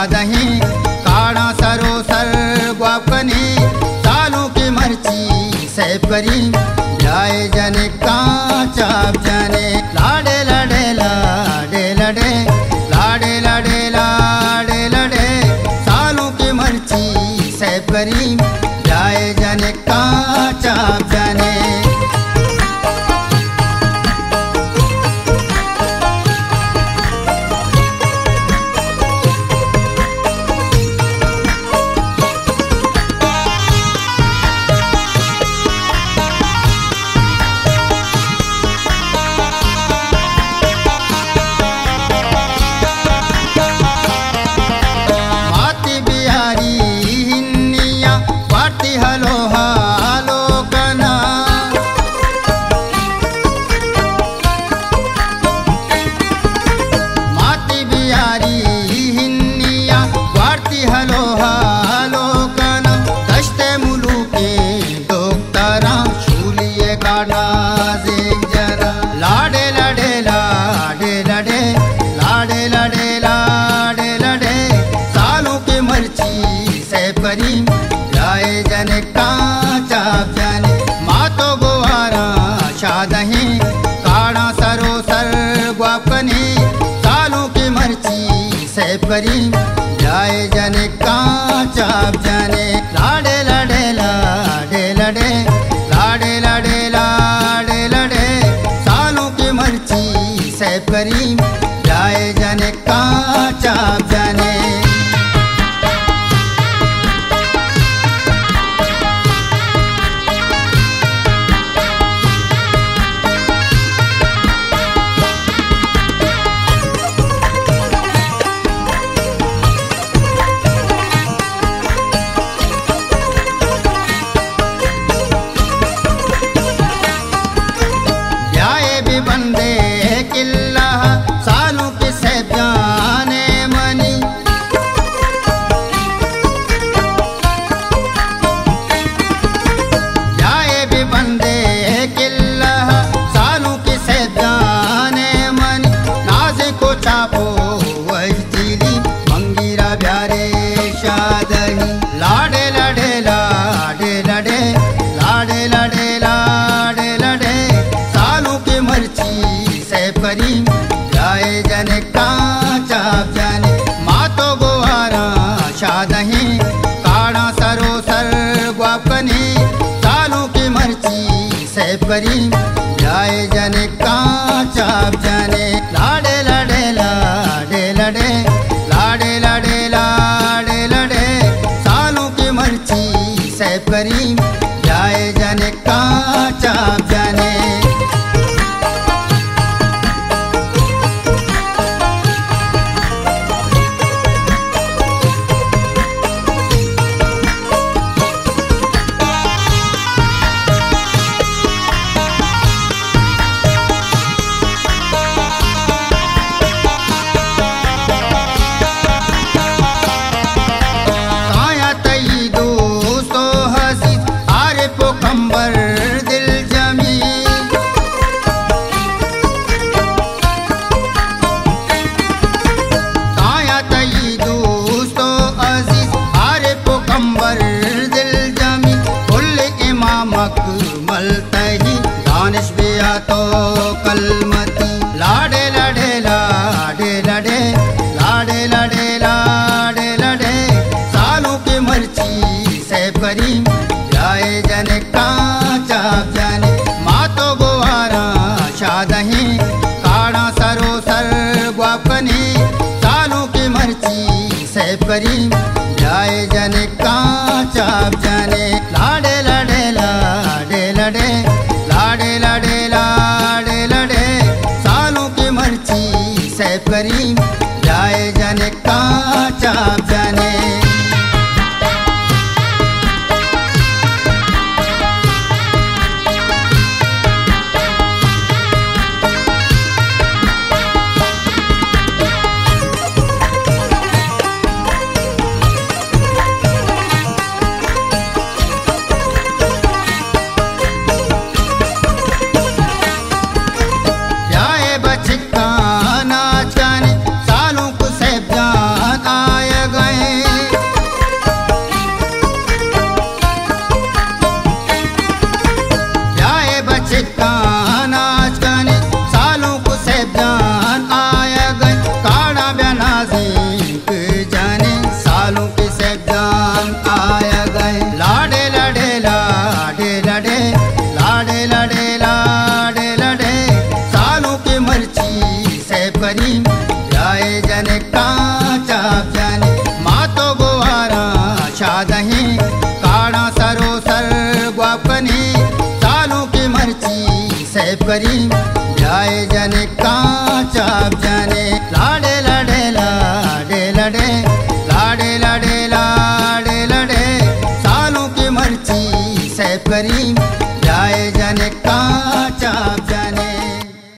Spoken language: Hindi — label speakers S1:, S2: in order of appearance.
S1: शादही काड़ा सरो सर ग्वापनी सालों की मर्ची सैब करी जाए जने चाप जाने लाडे लाडे लाडे लाडे लाडे लाडे लाडे लाडे सालों की मर्ची सैब करी जाए जने चाप जाने। हलो हालो कना माती बिहारी हिन्निया वार्ती हलो हालो कना दश्ते मुलुके दोक्तरा शूलिये काना जेक जरा लाडे लाडे लाडे लाडे लाडे लाडे लाडे लाडे सालों की मर्ची सैब करी जाए जने चाप जाने मातो गोवारा शादही काड़ा सरो सर ग्वापनी सालों की मर्ची सैब करी जाए जने चाप जाने लाडे लाडे लाडे लाडे लाडे लाडे लाडे लाडे सालों की मर्ची सैब करी जाए जने चाप जाने। बंदे किल्ला सालों के सैब जाने मनी जाए भी बंदे किल्ला सालों के सैब जाने मनी नाजे को चापो वजदीली मंगीरा प्यारे शादही लाडे लाडे लाडे लाडे लाडे लाडे लाडे लाडे सालों की मर्ची सैब करी जाए जने चाप जाने मातो गोवारा शादही काड़ा सरो सर ग्वापनी सालों की मर्ची सैब करी जाए जने चाप जाने लाडे लाडे लाडे लाडे लाडे लाडे लाडे लाडे सालों की मर्ची सैब करी जाए जने चाप जाने। कंबर दिल जमी काया तई दोस्तों अजीज आरे पो कंबर दिल जमी कुल इमामक मलतही दानिश बिया तो कलमती लाडे लाडे लाडे लाडे लाडे लाडे लाडे लाडे सालों की मर्ची सैब करी जाए जने चाप जाने मातो गोवारा शादही काड़ा सरो सर ग्वापनी सालों की मर्ची सैब करी जाए जने चाप जाने लाडे लाडे लाडे लाडे लाडे लाडे लाडे लाडे सालों की मर्ची सैब करी जाए जने चाप जाने। नाच गाने सालों को सैब जान आएगा करीम जाए जने काचाब जाने लाडे लाडे लाडे लडे लाडे लाडे लाडे लडे सालों की मर्ची सैफ करीम जाए जने काचाब